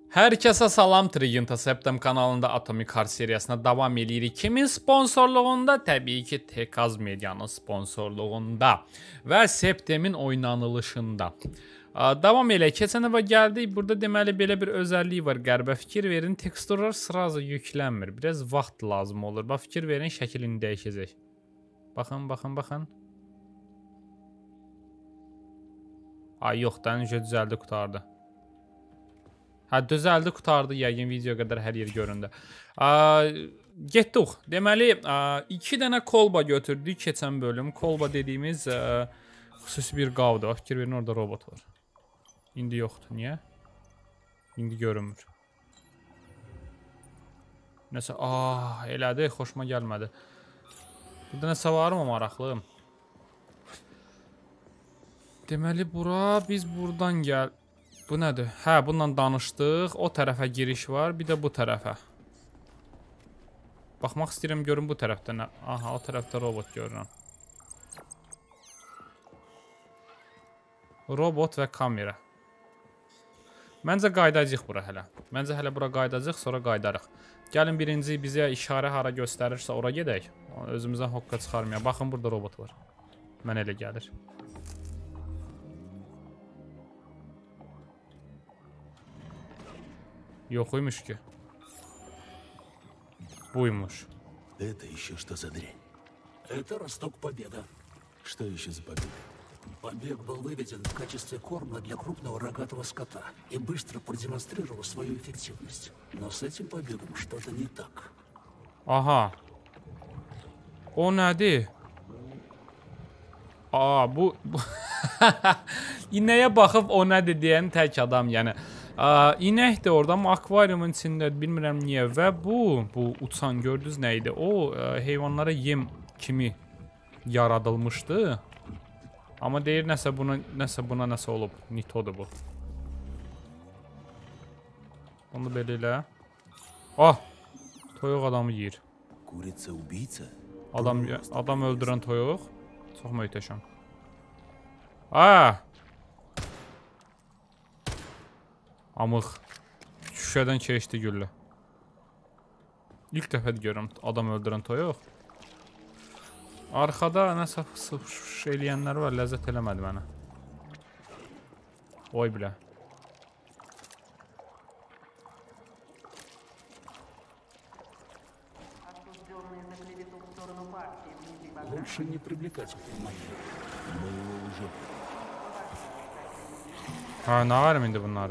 Hər kəsə salam, Triginta Septem kanalında Atomic Heart seriyasına davam edirik. Kimin sponsorluğunda? Təbii ki, Tekaz Medianın sponsorluğunda və Septemin oynanılışında. Davam elə, keçən dəfə gəldik. Burada deməli belə bir özəlliyi var. Qərbə fikir verin, teksturlar sırası yüklənmir. Biraz vaxt lazım olur. Bax, fikir verin, şəklini dəyişəcək. Baxın, baxın, baxın. Ay, yox, dənəcə düzəldi, qutardı. Hə, düzəldi, qutardı, yəqin video qədər hər yer göründü. Getdik. Deməli, 2 dənə kolba götürdük keçən bölüm. Kolba dediyimiz xüsusi bir qavdır. Fikir verin, orada robot var. İndi yoxdur, niyə? İndi görünmür. Nəsə, elədi, xoşuma gəlmədi. Burada nəsə var mı maraqlım? Deməli, bura, biz buradan gəl... Bu nədir? Hə, bununla danışdıq. O tərəfə giriş var, bir də bu tərəfə. Baxmaq istəyirəm, görün bu tərəfdə nə? Aha, o tərəfdə robot görürəm. Robot və kamera. Məncə qaydacaq bura hələ. Məncə hələ bura qaydacaq, sonra qaydarıq. Gəlin birinci bizə işarə hara göstərirsə ora gedək. Özümüzdən hoqqa çıxarmayaq. Baxın, burada robot var. Mən elə gəlir. Yoxuymuş ki. Buymuş. Это еще что за дрянь? Это росток Победа. Что еще за победа? Побег был выведен в качестве корма для крупного рогатого скота и быстро продемонстрировал свою эффективность. Но с этим побегом что-то не так. Aha. O nədir? Bu... İnəyə baxıb o nədir deyən tək adam, yəni. İnək də orada, amma akvariumun içində, bilmirəm niyə. Və bu uçan gördünüz nə idi? O heyvanlara yem kimi yaradılmışdı. Amma deyir nəsə buna nəsə olub. Nitodur bu. Onu belə elə. Toyuq adamı yiyir. Курица-убийца? Adam öldürən toyuq. Çox möhtəşəm. Amıq. Şüşədən keçdi güllə. İlk dəfə görürəm adam öldürən toyuq. Arxada nəsə fış eləyənlər var, ləzzət eləmədi mənə. Oy bilə. Лучше не привлекать внимания. Мы его уже... Nə varım indi bunları?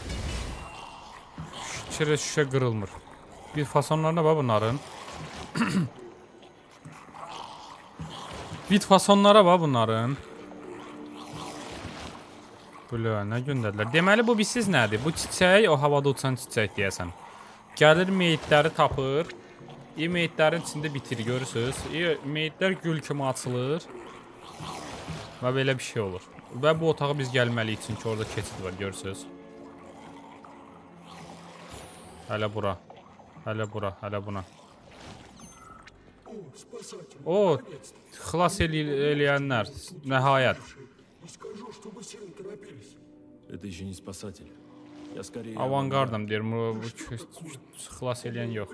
Şüşə qırılmır. Bir fasonlarına bax bunların. Bit fasonlara bax bunların. Belə, nə göndərdilər? Deməli, bu bilsiz nədir? Bu çiçək, o havada uçan çiçək deyəsən. Gəlir, meyitləri tapır. Meyitlərin içində bitir, görürsünüz. Meyitlər gül kimi açılır. Və belə bir şey olur. Və bu otağa biz gəlməliyik, çünki orada keçid var, görürsünüz. Hələ bura. Hələ bura, hələ buna. O, xilas eləyənlər. Nəhayət. Это еще не спасатель. Я скорее... Avangardım deyir, bu xilas eləyən yox.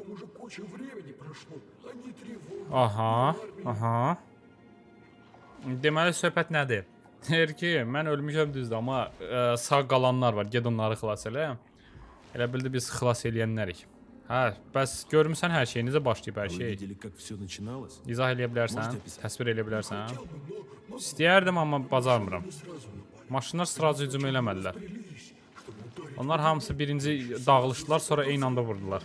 Aha. Deməli, söhbət nədir? Deyir ki, mən ölmüşəm düzdür, amma sağ qalanlar var, ged onları xilas elə. Elə bildi biz xilas eləyənlərik. Hə, bəs görmüsən hər şey, necə başlayıb hər şey? İzah eləyə bilərsən, təsvir eləyə bilərsən. İstəyərdim, amma bacarmıram. Maşınlar sıracı hücum eləmədilər. Onlar hamısı birinci dağılışdılar, sonra eyni anda vurdular.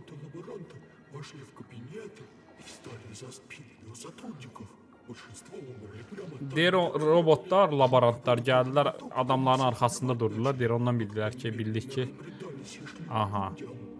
Deyir, robotlar, laborantlar gəldilər, adamların arxasında durdular. Deyir, ondan bildik ki... Aha.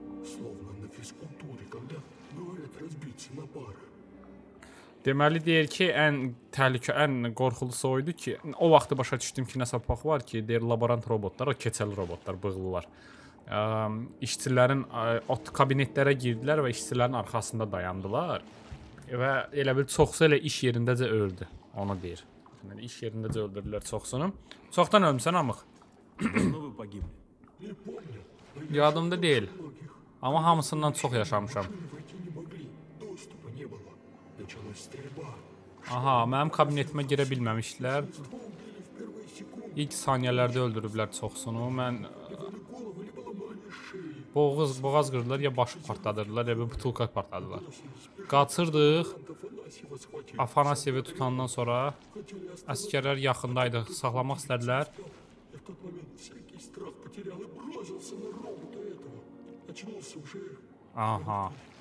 Deməli, deyir ki, ən qorxulusu oydu ki, o vaxtı başa düşdüm ki, nəsə pax var ki, deyir, laborant robotlar, o keçəli robotlar, bığlılar. İşçilərin kabinetlərə girdilər və işçilərin arxasında dayandılar. Və elə bir çoxsu elə iş yerindəcə öldü, onu deyir. İş yerindəcə öldürdülər çoxsunu. Çoxdan ölmüsən, amıq. Yadımda deyil. Amma hamısından çox yaşamışam. Aha, mənim kabinetimə girə bilməmişdilər. İlk saniyələrdə öldürüblər çoxsunu. Mən boğaz qırdılar, ya başı partladırdılar, ya bir butulka partladılar. Qaçırdıq. Afanasyevi tutandan sonra əskərlər yaxındaydı, saxlamaq istədilər. Aha.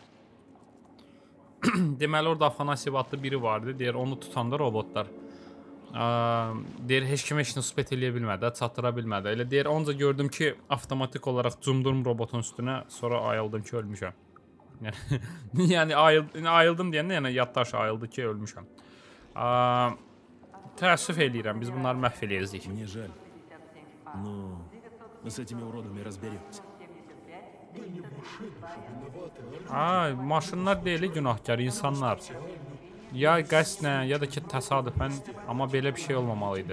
Deməli orada Afanasyev adlı biri vardı. Deyir onu tutanda robotlar. Deyir heç kim heç nə spet eləyə bilmədi, çatdıra bilmədi. Elə deyir onca gördüm ki, avtomatik olaraq cumdum robotun üstünə, sonra ayıldım ki, ölmüşəm. Yəni ayıldım deyəndə, yəni yaddaş ayıldı ki, ölmüşəm. Təəssüf eləyirəm, biz bunları məhv eləyəcəyik. Мне жаль. Но мы с этими уродами разберемся. Maşınlar deyil günahkar, insanlar. Ya qəsdən, ya da ki təsadüfən, amma belə bir şey olmamalıydı.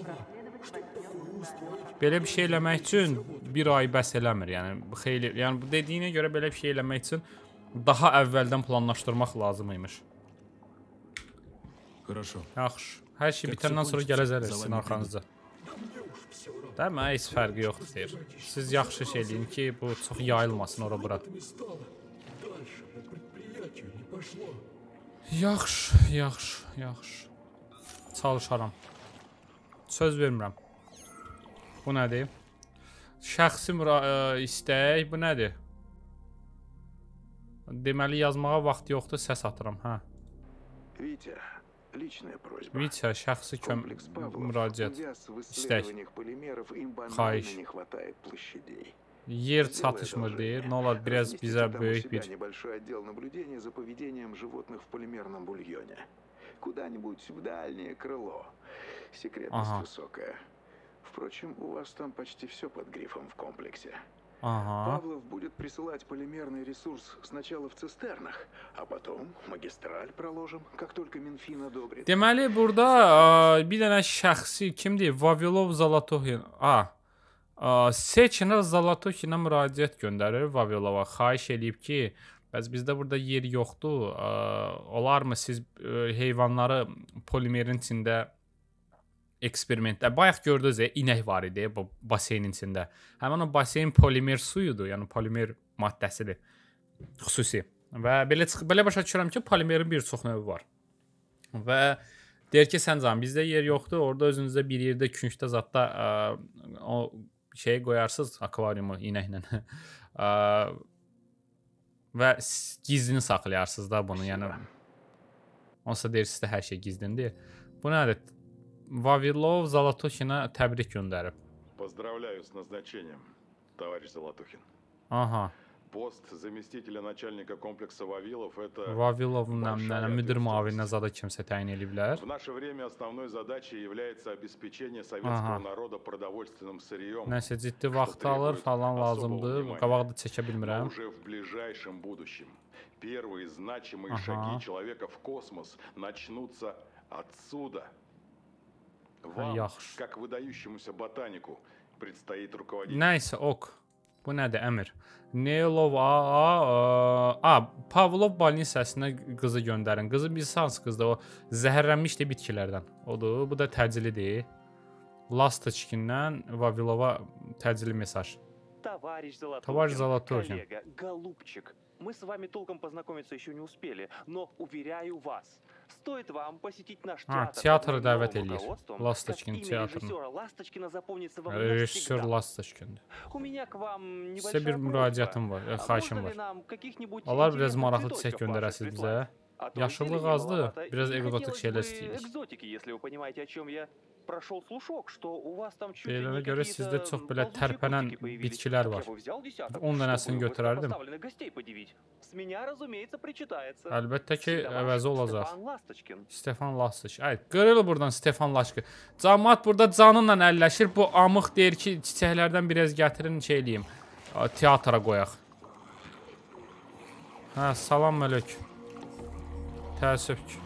Belə bir şey eləmək üçün bir ay bəs eləmir, yəni bu dediyinə görə belə bir şey eləmək üçün daha əvvəldən planlaşdırmaq lazım imiş. Хорошо. Yaxşı, hər şey bitəndən sonra gələcəksiniz sizin arxanızda. Değil mi? Heç fərqi yoxdur deyir. Siz yaxşı şey eləyin ki, bu çox yayılmasın ora bura. Yaxşı. Çalışaram. Söz vermirəm. Bu nədir? Şəxsi istək, bu nədir? Deməli yazmağa vaxt yoxdur, səs atıram, hə. Vitya, şəxsi müraciət, istək, xahiş. Yer çatışmır deyir, nə olar biraz bizə böyük bir... Aha. Впрочем, у вас там почти все под грифом в комплексе. Ага. Павлов будет присылать полимерный ресурс сначала в цистернах, а потом магистраль проложим, как только Минфин одобрит. Deməli, burada bir dənə şəxsi kimdir? Vavilov Zalatohin. Seçinə Zalatohinə müraciət göndərir Vavilova. Xahiş eləyib ki, bəs bizdə burada yer yoxdur. Olarmı siz heyvanları polimerin içində eksperimentlər. Bayaq gördünüz, inək var idi bu baseynin içində. Həmin o baseyn polimer suyudur, yəni polimer maddəsidir. Xüsusi. Və belə başa düşürəm ki, polimerin bir çox növü var. Və deyir ki, sən canım, bizdə yer yoxdur. Orada özünüzdə bir yerdə küncdə zətdə o şeyi qoyarsınız, akvariumu inəklə. Və gizlini saxlayarsınız da bunu. Yəni, onsa deyir, sizdə hər şey gizlindir. Bu nədir? Vavilov Zalatohinə təbrik göndərib. Поздравляю с назначением, товарищ Золотухин. Aha. Пост заместителя начальника комплекса Вавилов это... Vavilovun müdir müavininə zada kimsə təyin ediblər. В наше время основной задачей является обеспечение советского народа продовольственным сырьем. Nəsə ciddi vaxt alır falan lazımdır. Qabaqda çəkə bilmirəm. Уже в ближайшем будущем первые значимые шаги человека в космос начнутся отсюда. Вам, как выдающемуся ботанику, предстоит руководить... Nəysə, ok. Bu nədir, əmir? Neylov, Pavlov balnisəsinə qızı göndərin. Qızı biz hansı qızdır? O zəhərlənmişdi bitkilərdən. Odur. Bu da təcilidir. Lastoçkindən Vavilova təcili mesaj. Товарищ Золотухин, коллега, голубчик, мы с вами толком познакомиться еще не успели, но уверяю вас, стоит вам посетить наш театр teatrı dəvət eləyir. Lastoçkin teatrını. Rejissor Lastoçkindir. Sizə bir müraciətim var, xahişim var. Onlar biraz maraqlı çiçək göndərəsiniz bizə. Yaşıllıq azdır, biraz egzotik şeylər istəyirik. Deyilənə görə sizdə çox belə tərpənən bitkilər var. 10 dənəsini götürərdim. Əlbəttə ki, əvəzi olacaq. Stefan Lastoçkin. Ay, qırıl buradan Stefan Lastoçkin. Cəmaət burada canınla əlləşir. Bu amıq deyir ki, çiçəklərdən biraz gətirin, şey eləyim. Teatra qoyaq. Hə, salam əleykum. Təəssüf ki.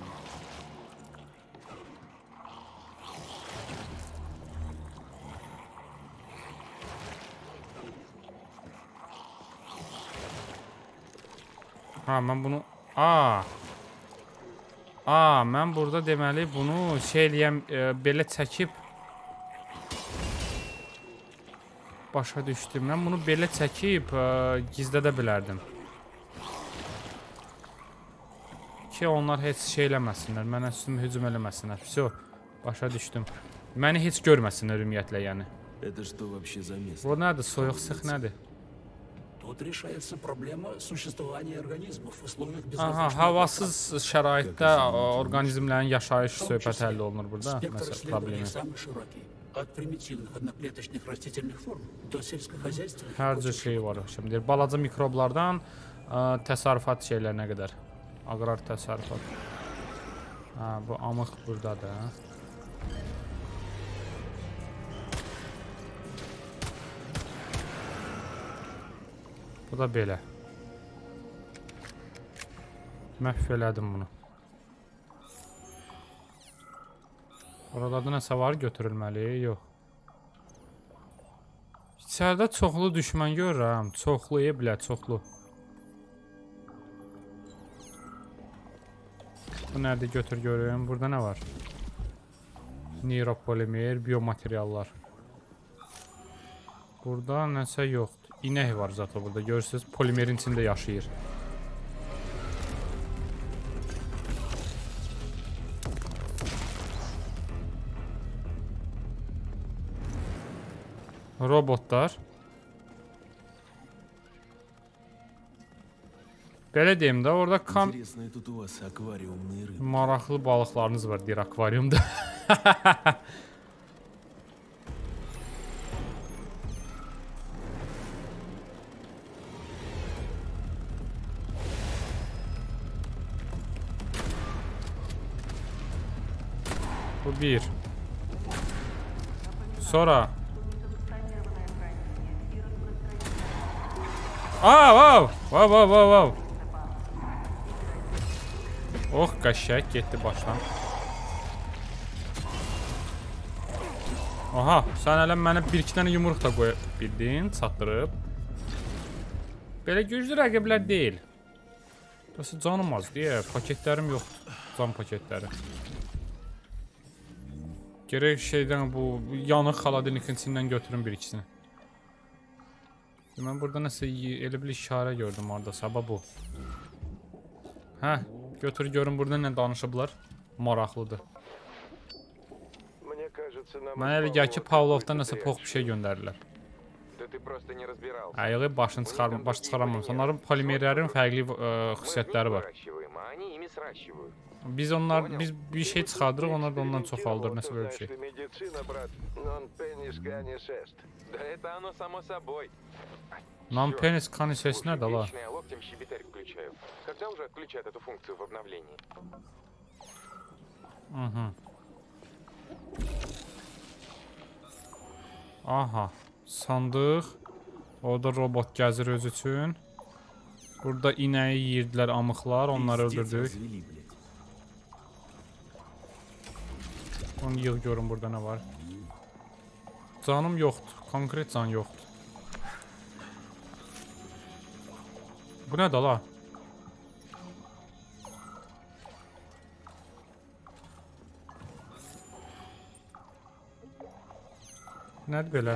Ha, mən bunu... Mən burada deməli bunu şey eləyəm, belə çəkib... Başa düşdüm. Mən bunu belə çəkib gizlədə bilərdim. Ki onlar heç şey eləməsinlər, mənə üstümə hücum eləməsinlər. Всё, başa düşdüm. Məni heç görməsinlər ümumiyyətlə, yəni. Bu nədir? Soyuq sıx nədir? Тут решается проблема существования организмов в условиях Aha, безразличного havasız şəraitdə orqanizmlərin yaşayış söhbət həll olunur burada. Спектр Məsəl исследований problemi. самый широкий. От примитивных одноклеточных растительных форм до сельскохозяйственных. Hər cür şey var. Şimdi balaca mikroblardan təsərrüfat şeylərinə qədər. Aqrar təsərrüfat. Ha, bu amıq burdadır. Bu da belə. Məhv elədim bunu. Oralarda nəsə var götürülməli? Yox. İçəridə çoxlu düşmən görürəm. Çoxlu, çoxlu. Bu nədir? Götür görüm. Burada nə var? Neuropolimer, biomateriallar. Burada nəsə yoxdur. İnək var zaten burada. Görürsünüz, polimerin içində yaşayır. Robotlar. Belə deyim də, orada maraqlı balıqlarınız var deyir akvaryumda. Bu bir. Sonra. Wow. Oh, qəşəng getdi başdan. Aha, sən hələ mənə bir-iki dənə yumruq da qoya bildin, çatdırıb. Belə güclü rəqiblər deyil. Burası canım az deyə, paketlərim yoxdur. Can paketləri. Gerək şeydən bu yanıq xaladilnikin içindən götürün bir-ikisini. Mən burada nəsə elə bir işarə gördüm orada, sabah bu. Hə, götür görün burada nə danışıblar. Maraqlıdır. Mənə elə gəl ki, Pavlovdan nəsə pox bir şey göndərirlər. Ayığı başını çıxaramamış. Onların polimerlərin fərqli xüsusiyyətləri var. Biz bir şey çıxardırıq, onlar da ondan çoxaldır, nəsə böyle bir şey. Non-penis canis nədir la? Aha, sandıq. Orada robot gəzir öz üçün. Burada inəyi yiyirdilər amıqlar, onları öldürdük. Onu yığ görün burada nə var. Canım yoxdur, konkret can yoxdur. Bu nədir la? Nədir belə?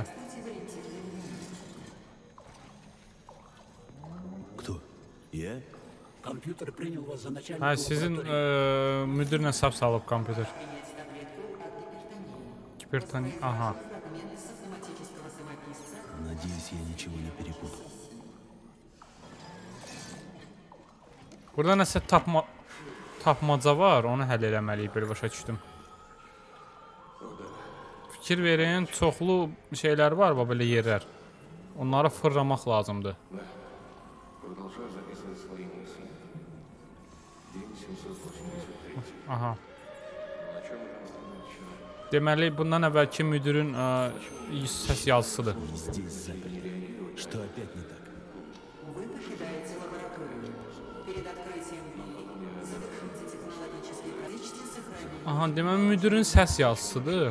Компьютер принял вас за начальника Hə, sizin müdirlə sap salıb kompüter. Kibertani, aha. Надеюсь, я ничего не перепутал. Burada nəsə tapmaca var, onu həll eləməliyik, belə başa düşdüm. Fikir verin, çoxlu şeylər var, belə yerlər. Onları fırlamaq lazımdır. Aha. Deməli, bundan əvvəlki müdirin səs yazısıdır. Aha, deməli, müdirin səs yazısıdır.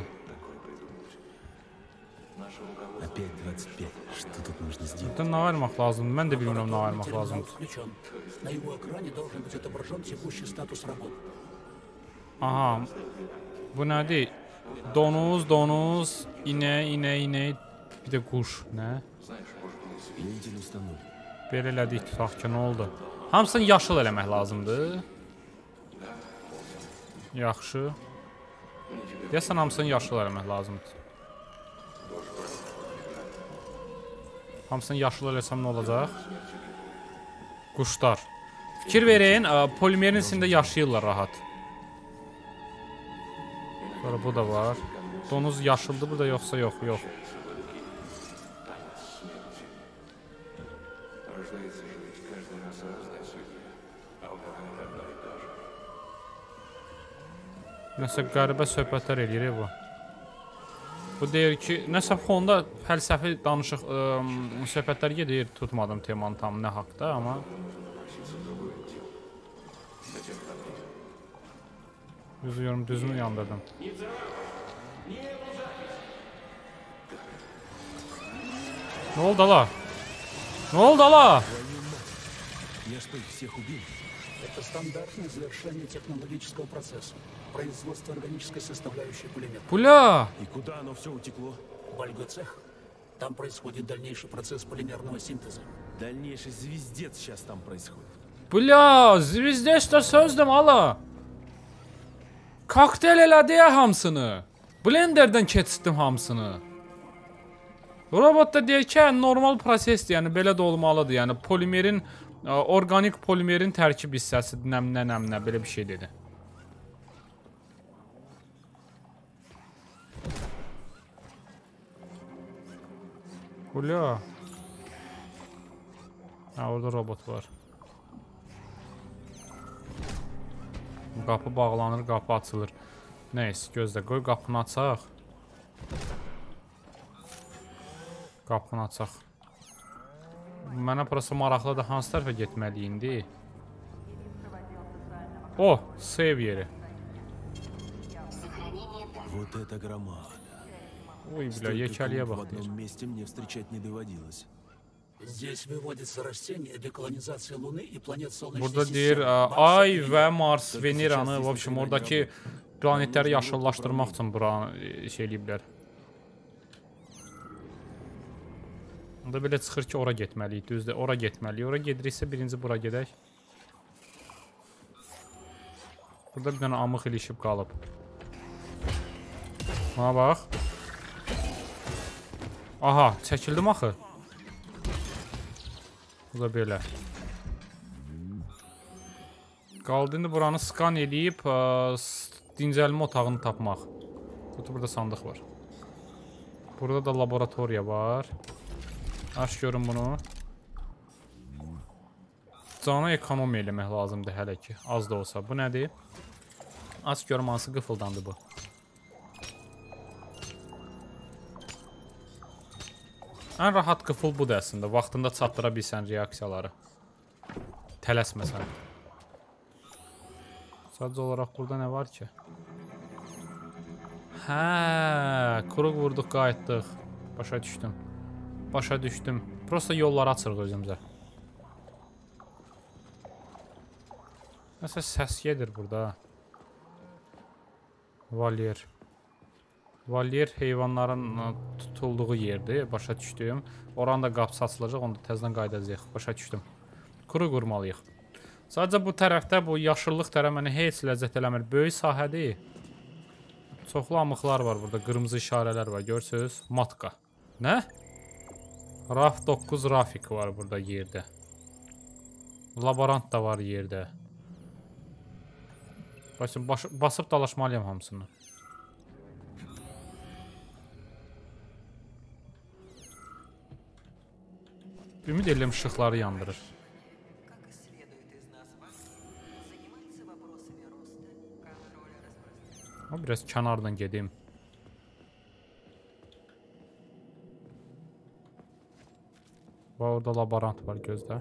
Burada nə ayırmaq lazımdır? Mən də bilmirəm nə ayırmaq lazımdır. На его экране должен быть отображен текущий статус работы. Aha. Bu nədir? Donuz, inək, bir də quş, nə? Вентиль установлен. Belə elədik, tutaq ki, nə oldu? Hamısını yaşıl eləmək lazımdır. Yaxşı. Deyəsən, hamısını yaşıl eləmək lazımdır. Hamısını yaşıl eləsəm nə olacaq? Quşlar. Fikir verin, polimerin içində yaşayırlar rahat. Sonra bu da var. Donuz yaşıldır burada yoxsa yox? Yox. Nəsə qəribə söhbətlər eləyir bu. Bu deyir ki, nəsə fonda fəlsəfi danışıq, söhbətlər gedir. Tutmadım temanı tam nə haqda, amma... Üzüyorum, düzünü yandırdım. Ne oldu ala? Ne oldu ala? Я что, их всех убил? Это стандартное завершение технологического процесса. Производство органической составляющей пулемета. Бля! И куда оно все утекло? В альгоцех. Там происходит дальнейший процесс полимерного синтеза. Дальнейший звездец сейчас там происходит. Bля, звездеşdə sözdüm ala. Kokteyl elədi ya hamısını. Blenderdən keçirtdim hamısını. Robotda deyir ki, normal prosesdir, yəni belə də olmalıdır. Yəni polimerin, organik polimerin tərkib hissəsidir, nəmnə, belə bir şey dedi. Bля. Ha, orada robot var. Qapı bağlanır, qapı açılır. Neyse, gözlə, qoy qapını açaq. Qapını açaq. Mənə burası maraqlıdır, hansı tərəfə getməli indi? O, save yeri. Вот это громада. Uy, bля, Столько yekəliyə клуб в bax deyir. одном месте мне встречать не доводилось. Здесь выводятся растения для колонизации Луны и планет Солнечной Burada системы. deyir, Марса Ay и və Венеры. Mars, Veneranı, в общем, oradakı planetləri yaşıllaşdırmaq üçün bura şey eləyiblər. Onda belə çıxır ki, ora getməliyik, düzdür, ora getməliyik. Ora gediriksə, birinci bura gedək. Burada bir dənə amıq ilişib qalıb. Buna bax. Aha, çəkildim axı. Bu da belə. Qaldı indi buranı skan edib dincəlmə otağını tapmaq. Burada sandıq var. Burada da laboratoriya var. Aç görün bunu. Cana ekonomiya eləmək lazımdır hələ ki. Az da olsa. Bu nədir? Aç görün hansı qıfıldandı bu. Ən rahat qıfıl budur əslində. Vaxtında çatdıra bilsən reaksiyaları. Tələsməsən. Sadəcə olaraq burada nə var ki? Hə, quruq vurduq, qayıtdıq. Başa düşdüm. Başa düşdüm. Prosta yolları açırıq özümüzə. Nəsə səs gedir burada. Valyer. Valyer heyvanların tutulduğu yerdir. Başa düşdüm. Oranın da qapısı açılacaq. Onda təzdən qaydacaq. Başa düşdüm. Kuru qurmalıyıq. Sadəcə bu tərəfdə, bu yaşıllıq tərəf mənə heç ləzzət eləmir. Böyük sahədir. Çoxlu amıqlar var burada. Qırmızı işarələr var. Görürsünüz? Matka. Nə? RAF 9 Rafik var burada yerdə. Laborant da var yerdə. Basıb dalaşmalıyam hamısını. Ümid edirəm işıqları yandırır. Biraz kənardan gedim. Və orada laborant var, gözlə.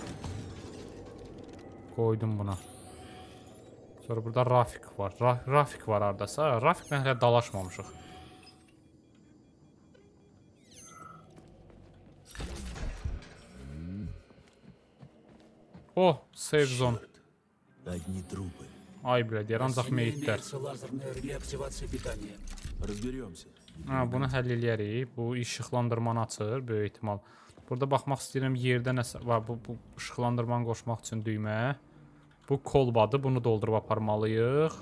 Qoydum buna. Sonra burada Rafik var. Rafik var haradasa. Rafiklə hələ dalaşmamışıq. O, save zone. Одни трупы. Ay bilə deyir, ancaq Сильнее meyitlər. имеется лазерная реактивация питания. Разберемся. Bunu həll eləyərik. Bu işıqlandırmanı açır, böyük ehtimal. Burada baxmaq istəyirəm, yerdə nəsə var. Bu işıqlandırmanı qoşmaq üçün düymə. Bu kolbadır, bunu doldurub aparmalıyıq.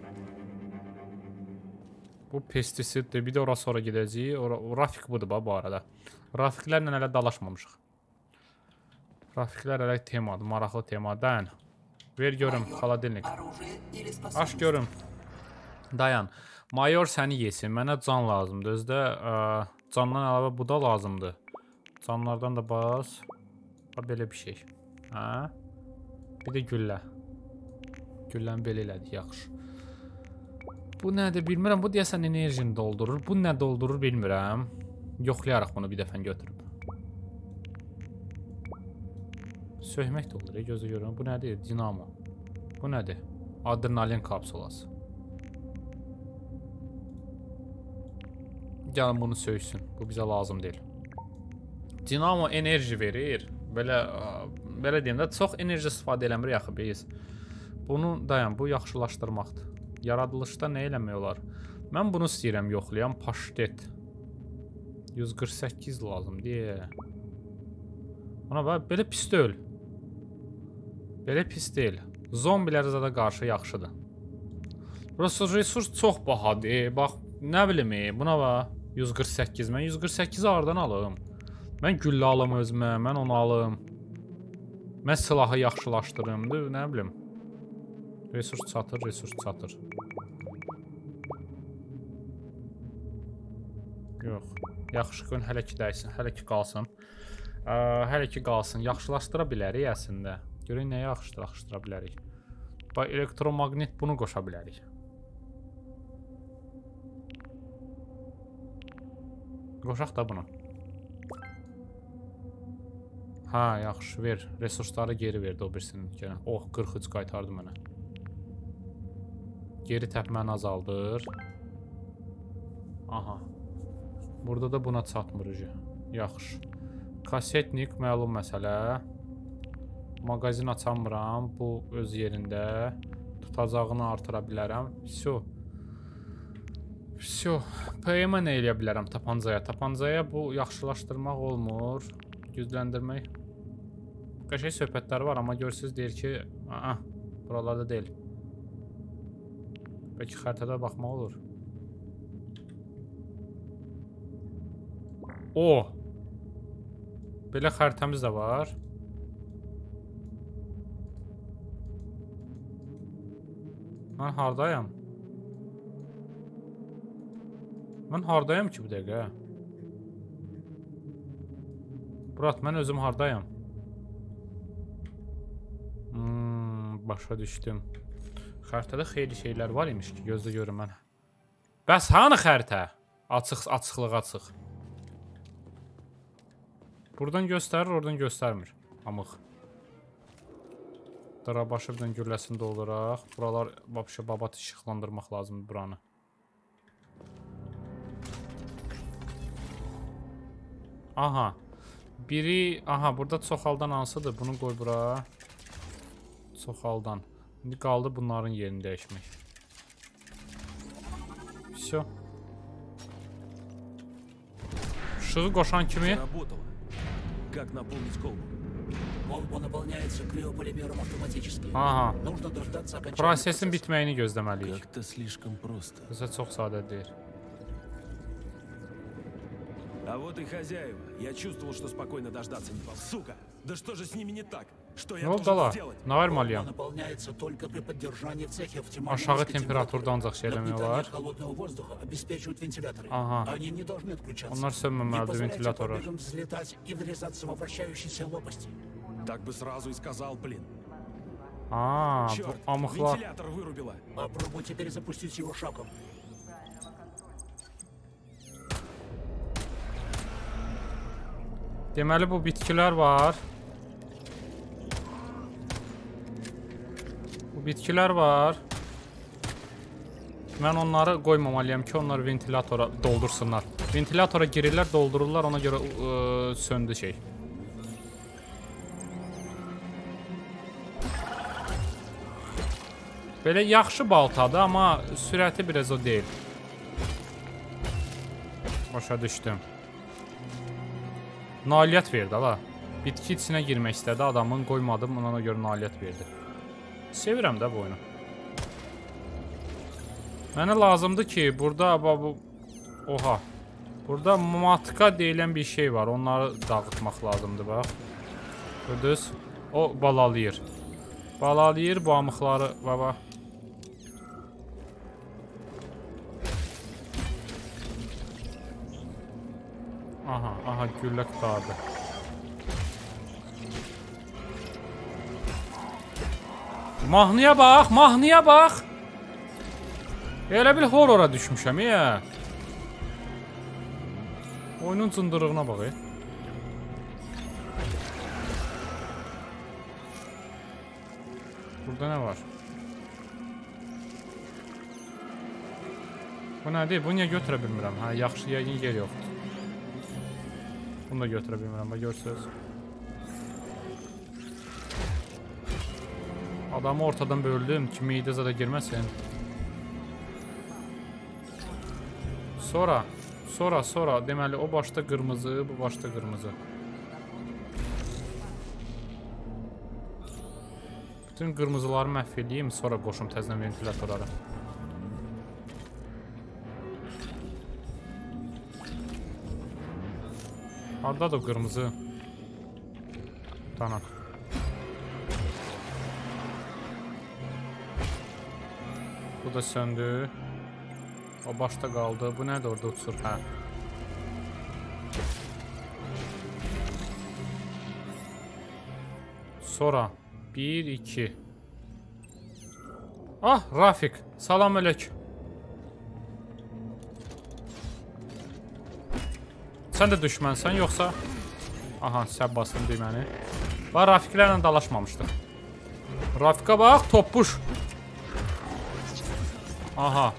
Bu pestisiddir. Bir də ora sonra gedəcəyik. Rafik budur bu arada. Rafiklərlə hələ dalaşmamışıq. Rafiklər hələ temadır, maraqlı temadan. Ver görüm, xaladelnik. Aç görüm. Dayan. Mayor səni yesin. Mənə can lazımdır. Özdə candan əlavə bu da lazımdır. Canlardan da bas. Belə bir şey. Hə? Bir də güllə. Gülləni belə elədik, yaxşı. Bu nədir bilmirəm. Bu deyəsən enerjini doldurur. Bu nə doldurur bilmirəm. Yoxlayaraq bunu bir dəfə götürüb. Söhmək də olur, gözlə görürəm. Bu nədir? Dinamo. Bu nədir? Adrenalin kapsulası. Gəlin bunu söysün. Bu bizə lazım deyil. Dinamo enerji verir. Belə deyim də, çox enerji istifadə eləmir yaxı biz. Bunu dayan, bu yaxşılaşdırmaqdır. Yaradılışda nə eləmək olar? Mən bunu istəyirəm yoxlayam. Paştet. 148 lazım deyə. Ona bax, belə pis deyil. Belə pis deyil. Zombilərə zada qarşı yaxşıdır. Burası resurs çox bahadır. Bax, nə bilim, buna bax. 148. Mən 148-i hardan alım? Mən güllə alım özümə, mən onu alım. Mən silahı yaxşılaşdırım, nə bilim. Resurs çatır, resurs çatır. Yox. Yaxşı gün hələ ki dəysin, hələ ki qalsın. Hələ ki qalsın. Yaxşılaşdıra bilərik əslində. Görək nəyə yaxşılaşdıra bilərik. Bax, elektromagnet bunu qoşa bilərik. Qoşaq da bunu. Hə, yaxşı, ver. Resursları geri verdi o birisinin. Oh, 43 qaytardı mənə. Geri təpməni azaldır. Aha. Burada da buna çatmır. Yaxşı. Kasetnik məlum məsələ. Mağazin açamıram. Bu öz yerində. Tutacağını artıra bilərəm. Всё. Всё. PM-ə nə eləyə bilərəm tapancaya? Tapancaya bu yaxşılaşdırmaq olmur. Gücləndirmək. Qəşəng söhbətlər var, amma görürsünüz deyir ki, buralarda deyil. Bəlkə xəritədə baxmaq olur. Belə xəritəmiz də var. Mən hardayam? Mən hardayam ki bu dəqiqə? Murat, mən özüm hardayam? Başa düşdüm. Xəritədə xeyli şeylər var imiş ki, gözlə görüm mən. Bəs hanı xəritə? Açıqlıq açıq. Buradan göstərir, oradan göstərmir. Amıq. Darabaşı birdən gürləsini dolduraq. Buralar babat işıqlandırmaq lazımdır buranı. Aha. Biri, burada çoxaldan hansıdır? Bunu qoy bura. Çoxaldan. İndi qaldı bunların yerini dəyişmək. Всё. Işığı qoşan kimi. Как наполнить колбу? Колба наполняется криополимером автоматически. Aha. Нужно дождаться окончания Prosesin bitməyini gözləməliyik. Как-то слишком просто. Bizə çox sadə deyir. А вот и хозяева. Я чувствовал, что спокойно дождаться не получится. Сука! Да что же с ними не так? Что я должен сделать? Normalıyam. Наполняется только при поддержании в цехе Aşağı temperaturda ancaq şey eləmək olar. холодного воздуха обеспечивают вентиляторы. Aha. Они не должны отключаться. Onlar sönməməlidir ventilatorlar. Взлетать и врезаться во вращающиеся лопасти. Так бы сразу и сказал, блин. Bu Черт, amıqlar. вентилятор вырубило. Попробуйте перезапустить его шагом. Deməli bu bitkilər var. Bu bitkilər var. Mən onları qoymamalıyam ki, onlar ventilatora doldursunlar. Ventilatora girirlər, doldururlar, ona görə söndü şey. Belə yaxşı baltadır, amma sürəti biraz o deyil. Başa düşdüm. Nailiyyət verdi, ala. Bitki içinə girmək istədi, adamın qoymadım, ona görə nailiyyət verdi. Sevirəm də bu oyunu. Mənə lazımdır ki, burada bu... Oha. Burada matka deyilən bir şey var, onları dağıtmaq lazımdır, bax. Gördünüz? O balalayır. Balalayır bu amıqları, baba. Aha, güllə qutardı. Mahnıya bax, mahnıya bax. Elə bil horrora düşmüşəm, ya. Oyunun cındırığına bax, Burada nə var? Bu nədir? Bunu niyə götürə bilmirəm? Hə, yaxşı, yəqin yer yoxdur. Bunu da götürə bilmirəm, bax, görsünüz. Adamı ortadan böldüm ki, meydə zada girməsin. Sonra. Deməli, o başda qırmızı, bu başda qırmızı. Bütün qırmızıları məhv edeyim, sonra qoşum təzdən ventilatorları. Haradadır qırmızı? Tamam. Bu da söndü. O başda qaldı. Bu nədir orada uçur? Hə. Sonra 1, 2. Ah, Rafik. Salam əleykum. Sən də düşmənsən, yoxsa? Aha, sən bastın deməni. Bax, Rafiklərlə dalaşmamışdıq. Rafika bax, toppuş. Aha.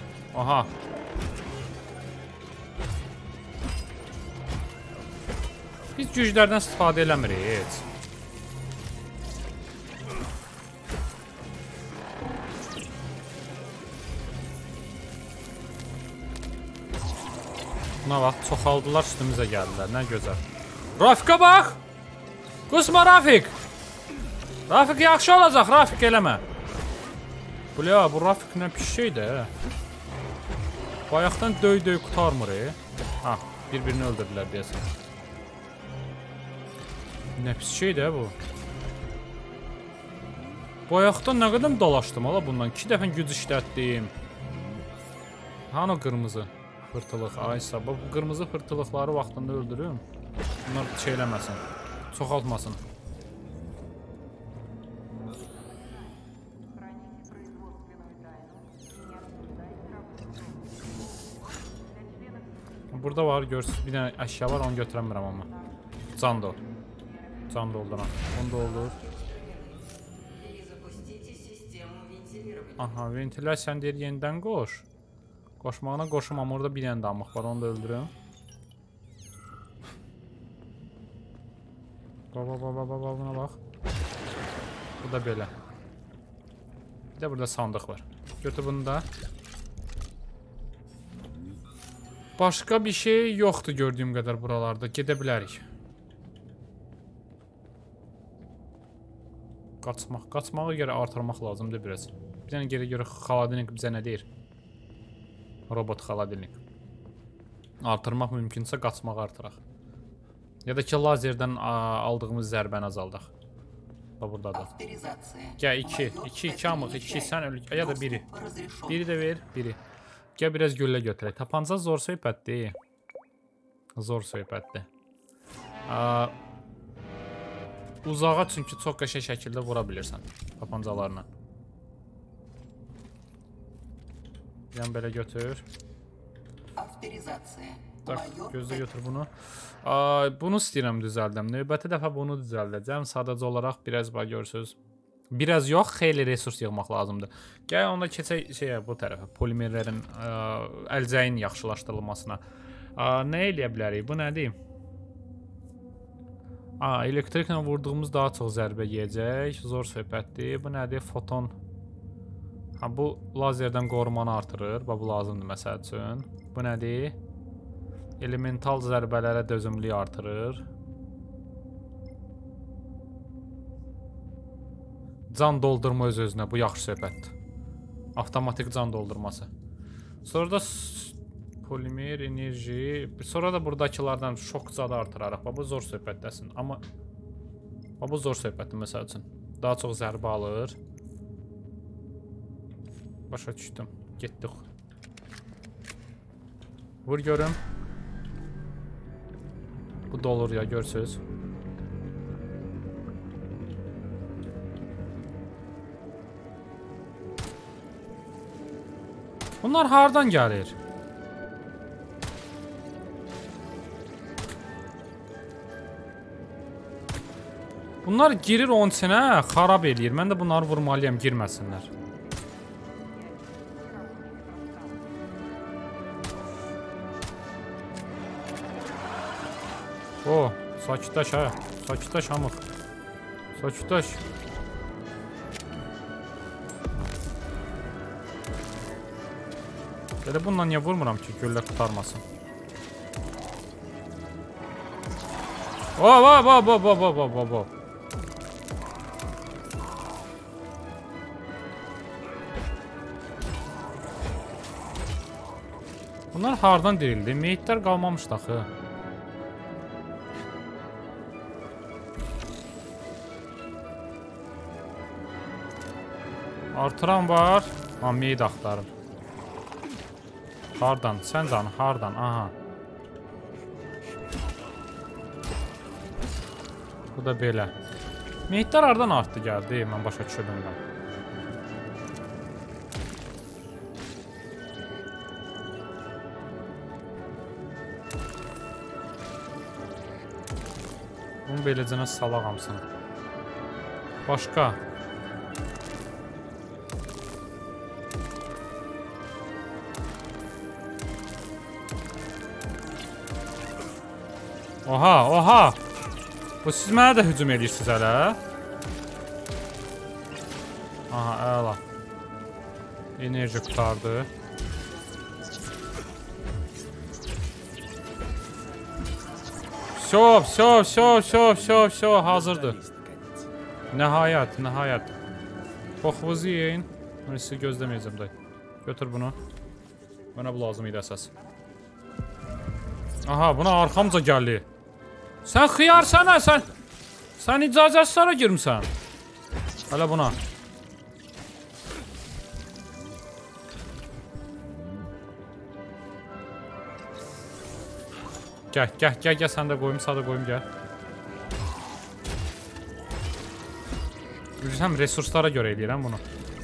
Biz güclərdən istifadə eləmirik heç. Buna bax, çoxaldılar, üstümüzə gəldilər, nə gözəl. Rafika bax! Qusma Rafik! Rafik yaxşı olacaq, Rafik eləmə. Bu Rafik nə pis şeydir, bayaqdan döy qutarmır, Ha, bir-birini öldürdülər deyəsən. Nə pis şeydir, bu. Bayaqdan nə qədər dalaşdım, ala bundan. 2 dəfə güc işlətdim. Hani qırmızı fırtılıq, aysa. Bu qırmızı fırtılıqları vaxtında öldürüm. Bunlar şey eləməsin, çoxaltmasın. Burada var, görürsünüz, bir dənə əşya var, onu götürəmirəm amma. Can da olduram. Onu da olur. Aha, ventilasiyanı deyir, yenidən qoş. Qoşmağına qoşum, amma orada bir dənə damıq var, onu da öldürüm. Buna bax. Bu da belə. Bir də burada sandıq var. Götür bunu da. Başqa bir şey yoxdur gördüyüm qədər buralarda. Gedə bilərik. Qaçmağı görə artırmaq lazımdır biraz. Bir dənə geri görə xaladilnik bizə nə deyir? Robot xaladilnik. Artırmaq mümkünsə qaçmağı artıraq. Ya da ki lazerdən aldığımız zərbəni azaldaq. Burada da. Gəl 2 amıq, 2 sən öl, ya da biri. Biri də ver, biri. Gəl biraz güllə götürək. Tapanca zor söhbətdir. Zor söhbətdir. Uzağa çünki çox qəşəng şəkildə vura bilirsən tapancalarla. Yəni belə götür. Gözlə götür bunu. Bunu istəyirəm düzəldim. Növbəti dəfə bunu düzəldəcəm. Sadəcə olaraq biraz görürsünüz. Biraz yox, xeyli resurs yığmaq lazımdır. Gəl onda keçək bu tərəfə. Polimerlərin əlcəyin yaxşılaşdırılmasına. Nə eləyə bilərik? Bu nədir? Elektriklə vurduğumuz daha çox zərbə yiyəcək. Zor söhbətdir. Bu nədir? Foton. Ha, bu lazerdən qorumanı artırır. Bu lazımdır məsəl üçün. Bu nədir? Elemental zərbələrə dözümlüyü artırır. Can doldurma öz-özünə. Bu yaxşı söhbətdir. Avtomatik can doldurması. Sonra da polimer, enerji. Sonra da buradakılardan şok zadı artıraraq. Bu zor söhbətdəsin. Amma bu zor söhbətdir məsəl üçün. Daha çox zərbə alır. Başa düşdüm. Getdik. Vur görüm. Bu dolur ya, görsünüz. Bunlar hardan gəlir? Bunlar girir onun içinə, xarab eləyir. Mən də bunları vurmalıyam, girməsinlər. O, sakitləş hə. Sakitləş hamıq. Sakitləş. Elə bununla niyə vurmuram ki, göllə qutarmasın? O. Bunlar hardan dirildi? Meyitlər qalmamışdı axı. Artıran var. Ha, meyit axtarır. Hardan? Sən canı, hardan? Aha. Bu da belə. Meyitlər hardan artdı gəldi? Mən başa düşürdüm. Bunu beləcənə salaq hamısını. Başqa. Oha. Bu siz mənə də hücum edirsiniz hələ. Aha, əla. Enerji qutardı. Şov, hazırdır. Nəhayət. Qoxunuzu yiyin. Mən sizi gözləməyəcəm dayı. Götür bunu. Mənə bu lazım idi əsas. Aha, buna arxamca gəldi. Sən xiyarsana, sən icazəsiz sonra girmişsən. Hələ buna. Gəl, sən də qoyum, sadə qoyum, gəl. Həm resurslara görə eləyirəm bunu.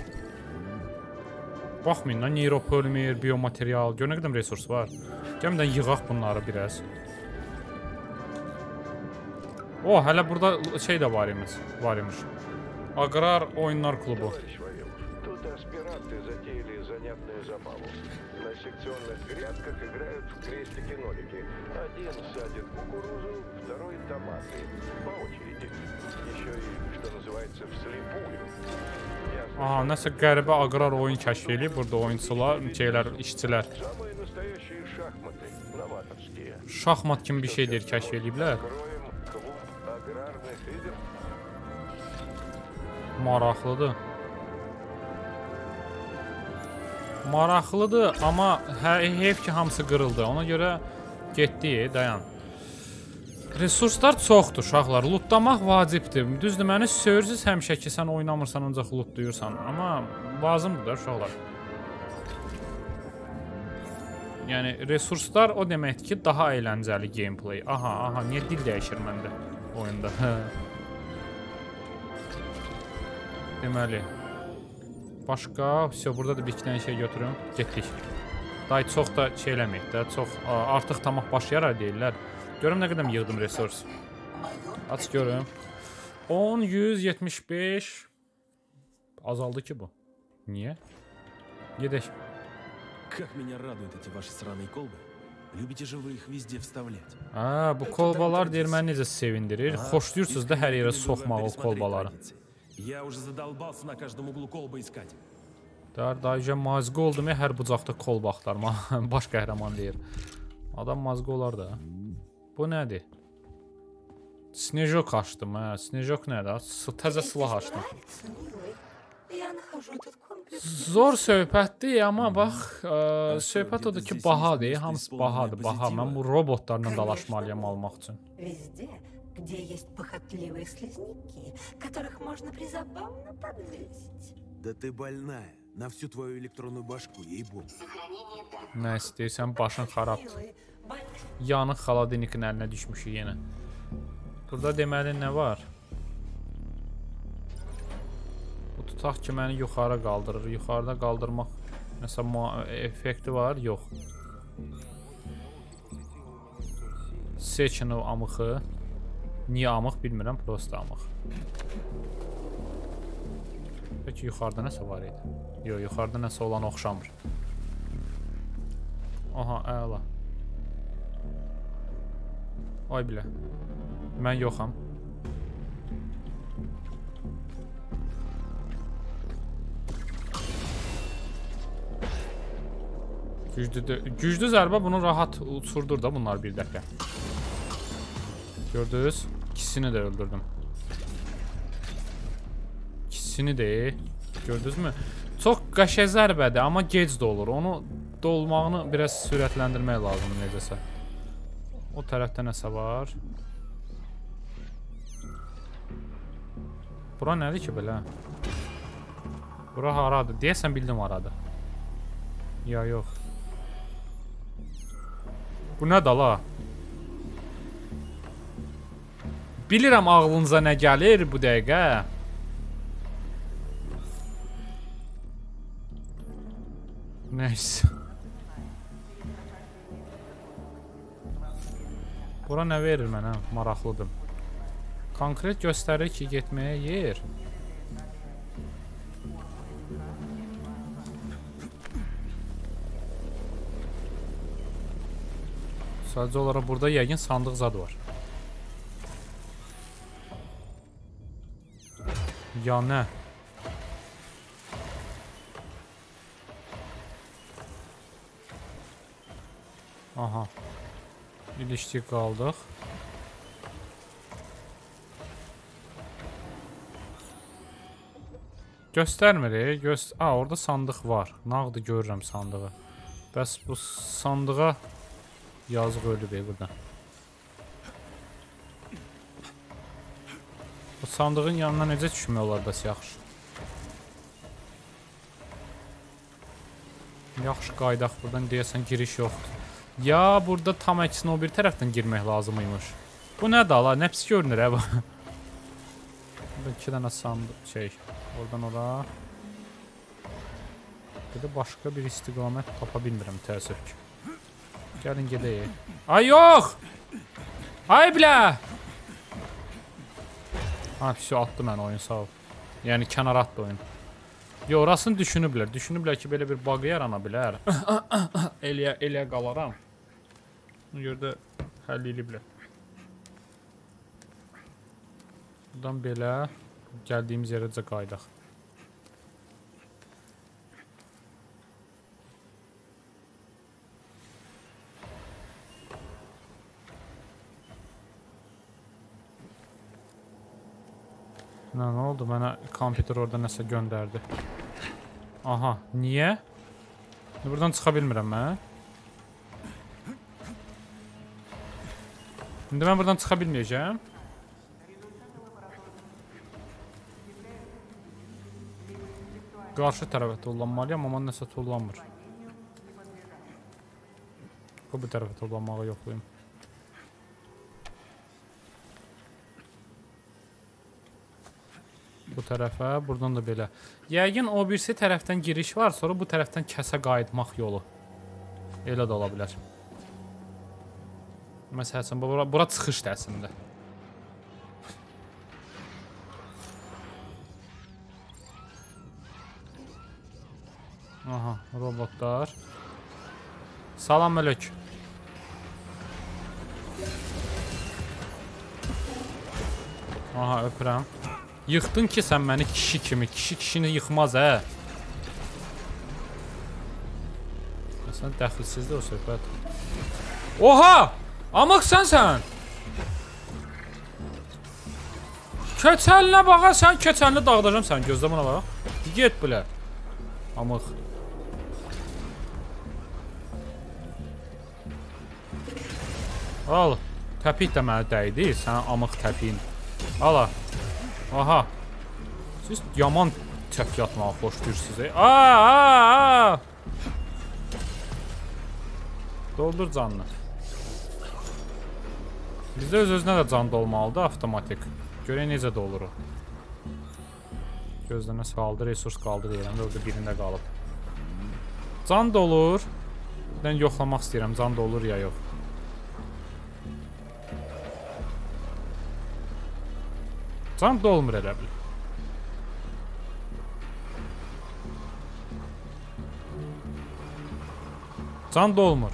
Baxmayın da, neuropolimer, biomaterial, gör nə qədər resurs var. Gəmdən yığaq bunları biraz. O, hələ burada şey də var imiş. Agrar oyunlar klubu. Aha, nəsə qəribə agrar oyun kəşf edib burada oyunçular, işçilər. Şahmat kimi bir şeydir kəşf ediblər. Maraqlıdır, amma heyf ki hamısı qırıldı. Ona görə getdi, dayan. Resurslar çoxdur, uşaqlar. Lootlamaq vacibdir. Düzdür, məni söyürsüz həmişə ki, sən oynamırsan, ancaq lootlayırsan. Amma lazımdır da, uşaqlar. Yəni, resurslar o deməkdir ki, daha əyləncəli gameplay. Aha, niyə dil dəyişir məndə oyunda? Deməli. Başqa, burada da bir iki dənə şey götürüm. Getdik. Day çox da şey eləməyik də, çox artıq tamaq başlayar deyirlər. Görüm nə qədər yığdım resurs. Aç görüm. 10, 100, 75. Azaldı ki bu. Niyə? Gedək. Как меня радуют эти ваши сраные колбы. Любите же вы их везде вставлять. Bu kolbalar deyir məni necə sevindirir. Xoşlayırsınız da hər yerə soxmağı o kolbaları. Я уже задолбался на каждом углу колбы искать. Dayıca mazqı oldum ya, hər bucaqda kol baxlar. Baş qəhrəman deyir. Adam mazqı olar da. Bu nədir? Snejok açdım, hə. Snejok nədir? Təzə silah açdım. Zor söhbətdir, amma bax, söhbət odur ki, bahadır. Hamısı bahadır, baha. Mən bu robotlarla dalaşmalıyam almaq üçün. Где есть похотливые слизняки, которых можно призабавно подвесить. Да ты больная. На всю твою электронную башку, ей-богу. Nə istəyirsən, başın xarabdır. Yanıq xaladinikin əlinə düşmüşük yenə. Burada deməli nə var? Bu tutaq ki, məni yuxarı qaldırır. Yuxarıda qaldırmaq nəsə effekti var? Yox. Seçin o amıqı. Niyə amıq bilmirəm, prosta amıq. Peki yuxarıda nəsə var idi? Yox, yuxarıda nəsə olan oxşamır. Aha, əla. Ay bilə. Mən yoxam. Güclü zərbə bunu rahat uçurdur da bunlar bir dəfə. Gördünüz? İkisini də öldürdüm. İkisini də. Gördünüz mü? Çox qəşəng zərbədir, amma gec də olur. Onu dolmağını biraz sürətləndirmək lazımdır necəsə. O tərəfdə nəsə var? Bura nədir ki belə? Bura haradır? Deyəsən bildim haradır. Ya yox. Bu nə da la? Bilirəm ağlınıza nə gəlir bu dəqiqə. Neyse. Bura nə verir mənə? Maraqlıdır. Konkret göstərir ki, getməyə yer. Sadəcə olaraq burada yəqin sandıq zad var. Ya nə? Aha. İlişdik qaldıq. Göstərmir. Orada sandıq var. Nağdı görürəm sandığı. Bəs bu sandığa yazıq ölüb burada. Bu sandığın yanına necə düşmək olar da yaxşı? Yaxşı qaydaq, buradan deyəsən giriş yoxdur. Ya burada tam əksinə o bir tərəfdən girmək lazımıymış. Bu nə da la? Nə pis görünür hə bu? Burada 2 dənə sandıq oradan ora. Burada başqa bir istiqamət tapa bilmirəm təəssüf ki. Gəlin gedəyik. Ay yox! Ay bilə! Ha pisi atdı mən oyun sağ ol. Yəni kənar atdı oyun. Yo, orasını düşünüblər. Düşünüblər ki, belə bir bug yarana bilər. Eləyə qalaram. Buna görə də həll eləyiblər. Buradan belə gəldiyimiz yerəcə qaydaq. Nə oldu? Mənə kompüter orada nəsə göndərdi. Aha, niyə? Buradan çıxa bilmirəm mən. İndi mən buradan çıxa bilməyəcəm. Qarşı tərəfə tullanmalıyam, amma nəsə tullanmır. Bu tərəfə tullanmağı yoxlayım. Bu tərəfə, buradan da belə. Yəqin o birisi tərəfdən giriş var, sonra bu tərəfdən kəsə qayıtmaq yolu. Elə də ola bilər. Məsələn, bura çıxışdır əslində. Aha, robotlar. Salam əleyk. Aha, öpürəm. Yıxdın ki sən məni kişi kimi. Kişi kişini yıxmaz hə. Sən dəxilsizdir o söhbət. Oha! Amıq sənsən! Keçəlinə baxa, sən keçəlini dağıdacam sən, gözlə buna bax. Get bilə. Amıq. Al, təpik də mənə dəydi, sən amıq təpiyin. Ala. Aha. Siz yaman təpik atmağı xoşlayırsınız. Aa! Doldur canını. Bizdə öz-özünə də can dolmalıdır, avtomatik. Görək necə doluru. Gözləmə qaldı, resurs qaldı deyirəm. Orada birində qalıb. Can dolur. Birdən yoxlamaq istəyirəm, can dolur ya yox. Can dolmur elə bil. Can dolmur.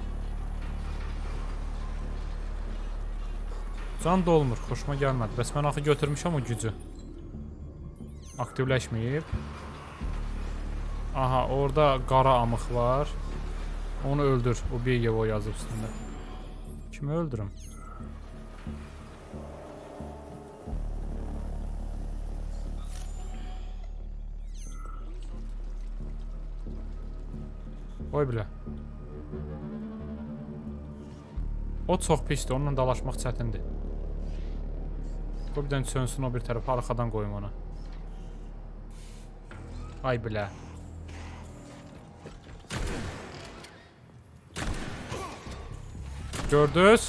Can dolmur, xoşuma gəlmədi. Bəs mən axı götürmüşəm o gücü. Aktivləşməyib. Aha, orada qara amıq var. Onu öldür. O BGO yazıb üstündə. Kimi öldürüm? Oy bilə. O çox pisdir, onunla dalaşmaq çətindir. Qoy bir dənə sönsün o bir tərəfə, arxadan qoyum ona. Ay bilə. Gördünüz?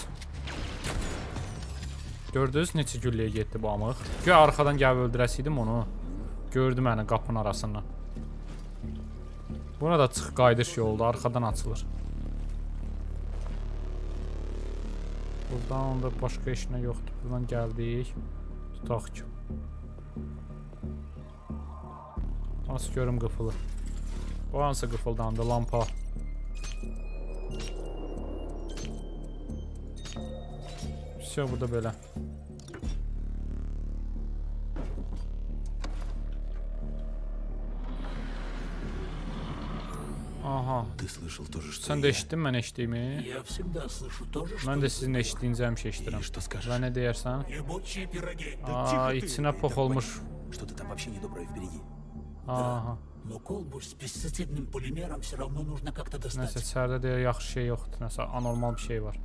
Gördünüz neçə gülləyə getdi bu amıq? Göy arxadan gəlib öldürəsiydim onu. Gördü məni qapının arasından. Buna da çıx qayıdış yolda, arxadan açılır. Buradan onda başqa işinə yoxdur. Buradan gəldik. Tutaq ki. Nasıl görüm qıfılı. Bu hansı qıfıldandı? Lampa. Şey burada belə. Aha. Sən də eşitdin mən eşitdiyimi? Mən də sizin eşitdiyinizi həmişə eşidirəm. Və nə deyərsən? Aa, içinə pox olmuş. Aha. Nəsə içərdə deyə yaxşı şey yoxdur. Nəsə anormal bir şey var.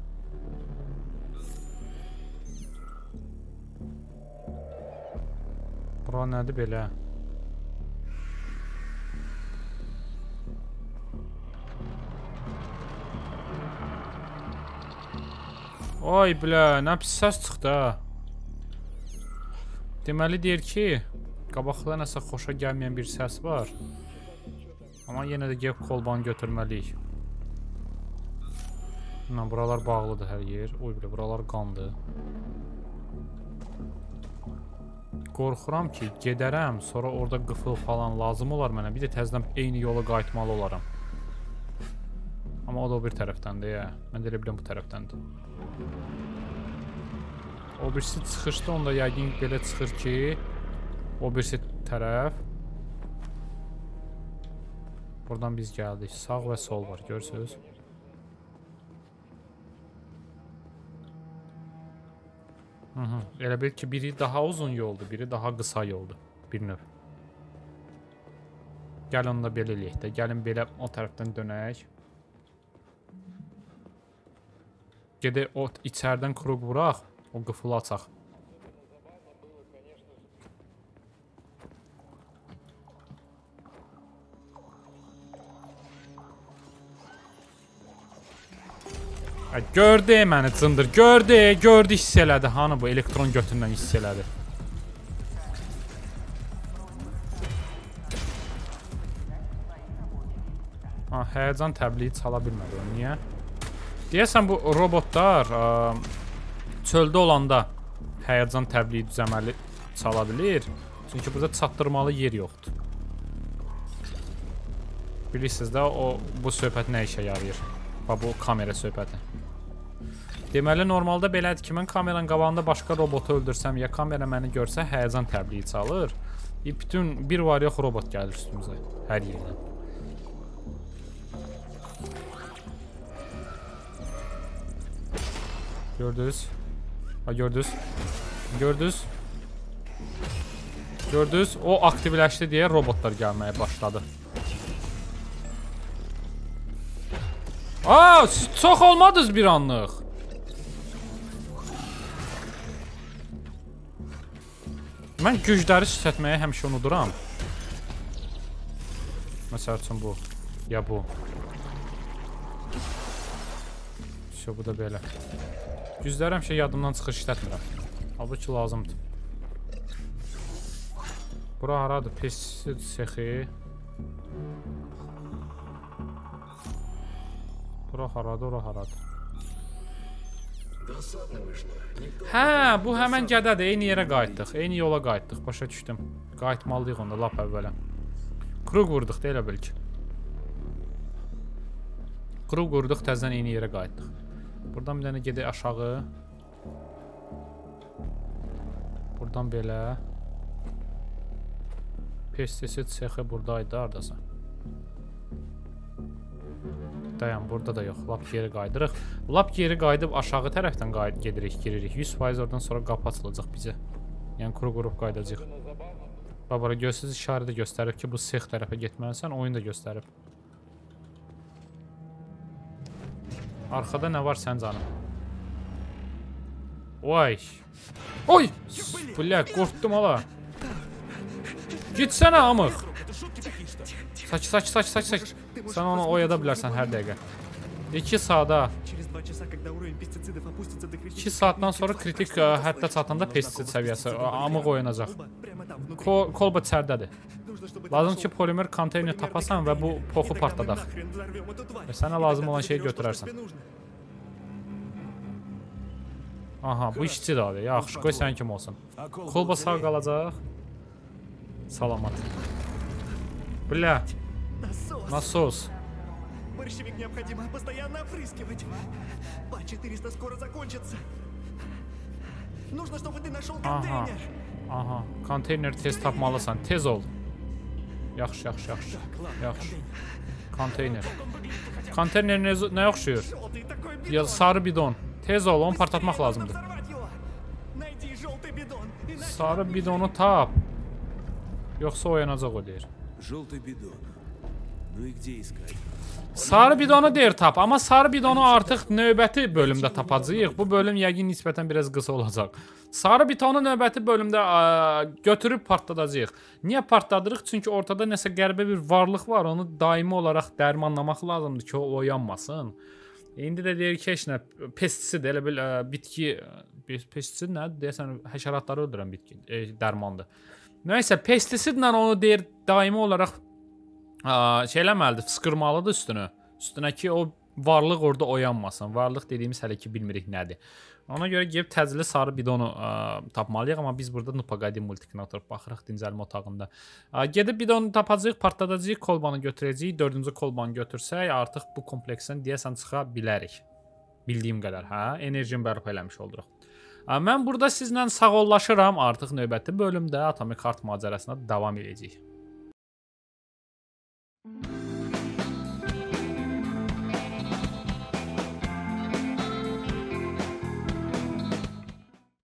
Bura nədir belə? Oy bilə, nə pis səs çıxdı ha. Deməli deyir ki, qabaqda nəsə xoşa gəlməyən bir səs var. Amma yenə də gəlib kolbanı götürməliyik. Buralar bağlıdır hər yer. Oy bilə, buralar qandı. Qorxuram ki, gedərəm, sonra orada qıfıl falan lazım olar mənə. Bir də təzədən eyni yola qayıtmalı olaram. Amma o da o bir tərəfdəndir ya. Mən də elə biləm bu tərəfdəndir. O birisi çıxışda, onda yəqin belə çıxır ki, o birisi tərəf. Buradan biz gəldik. Sağ və sol var, görürsünüz. Elə bil ki, biri daha uzun yoldur, biri daha qısa yoldur. Bir növ. Gəl onu da belə eləyək də. Gəlin belə o tərəfdən dönək. Gedək o içərdən kruq vuraq, o qıfılı açaq. Gördü məni cındır, gördü hiss elədi. Hanı bu elektron götündən hiss elədi. Həyəcan təbliği çala bilmədi o, niyə? Deyəsən bu robotlar çöldə olanda həyəcan təbliği düzəməli çala bilir. Çünki burada çatdırmalı yer yoxdur. Bilirsiniz də bu söhbət nə işə yarayır? Bu kamera söhbəti. Deməli, normalda belədir ki, mən kameranın qabağında başqa robotu öldürsəm, ya kamera məni görsə, həyəcan təbliği çalır. Bütün bir var yox robot gəlir üstümüzə, hər yerdən. Gördünüz. Ha, gördünüz. Gördünüz. Gördünüz. O aktivləşdi deyə robotlar gəlməyə başladı. Aa, siz çox olmadınız bir anlıq. Mən gücləri seçməyə həmişə unuduram. Məsəl üçün bu. Ya bu. Bu da belə. Gücləri həmişə yadımdan çıxır, işlətmirəm. Halbuki lazımdır. Bura haradır? Pestisid sexi. Bura haradır, ora haradır. Hə, bu həmən qədədir. Eyni yerə qayıtdıq. Eyni yola qayıtdıq. Başa düşdüm. Qayıtmalıyıq onda lap əvvələ. Krug vurduq da elə bil ki. Krug vurduq, təzdən eyni yerə qayıtdıq. Buradan bir dənə gedək aşağı. Buradan belə. Pestisid sexi buradaydı, haradasa. Dayan, burada da yox. Lap geri qaydırıq. Lap geri qayıdıb aşağı tərəfdən gedirik, giririk. 100% oradan sonra qapı açılacaq bizə. Yəni kuru qurub qaydacaq. Babara gözsüz işarədə göstərib ki, bu sex tərəfə getməlisən, oyun da göstərib. Arxada nə var sən canım? Oy! Oy! Bля, qorxdum hala. Gitsənə amıq. Saç. Sən onu oyada bilərsən hər dəqiqə. 2 saata. 2 saatdan sonra kritik həddə çatanda pestisid səviyyəsi amıq oyanacaq. Kolba içərdədir. Lazım ki, polimer konteyner tapasan və bu poxu partladaq. Sənə lazım olan şeyi götürərsən. Aha, bu işçi də abi. Yaxşı, qoy sən kim olsun. Kolba sağ qalacaq. Salamat. Bля. Насос. Борщевик необходимо постоянно опрыскивать. По 400 скоро закончится. Нужно, чтобы ты нашел контейнер. Aha. Konteyner tez tapmalısan. Tez ol. Yaxşı. Konteyner. Konteyner nə oxşuyur? Ya sarı bidon. Tez ol, onu partlatmaq lazımdır. Sarı bidonu tap. Yoxsa oyanacaq o deyir. Sarı bidonu deyir tap, amma sarı bidonu artıq növbəti bölümdə tapacağıq. Bu bölüm yəqin nisbətən biraz qısa olacaq. Sarı bidonu növbəti bölümdə götürüb partladacağıq. Niyə partladırıq? Çünki ortada nəsə qəribə bir varlıq var. Onu daimi olaraq dərmanlamaq lazımdır ki, o oyanmasın. İndi də deyir ki, heç nə, pestisid, elə bil bitki, pestisid nədir? Deyəsən, həşəratları öldürən bitki, dərmandır. Nəysə, pestisidlə onu deyir, daimi olaraq şey eləməlidir, fıskırmalıdır üstünə ki, o varlıq orada oyanmasın. Varlıq dediyimiz hələ ki, bilmirik nədir. Ona görə gəlib təcili sarı bidonu tapmalıyıq, amma biz burada Nupaqadi multikina oturub baxırıq dincəlmə otağında. Gedib bidonu tapacağıq, partladacağıq, kolbanı götürəcəyik, 4-cü kolbanı götürsək, artıq bu kompleksdən deyəsən çıxa bilərik. Bildiyim qədər, hə? Enerjini bərpa eləmiş oluruq. Mən burada sizlə sağollaşıram, artıq növbəti bölümdə Atomic Heart macərasına davam edəcəyik.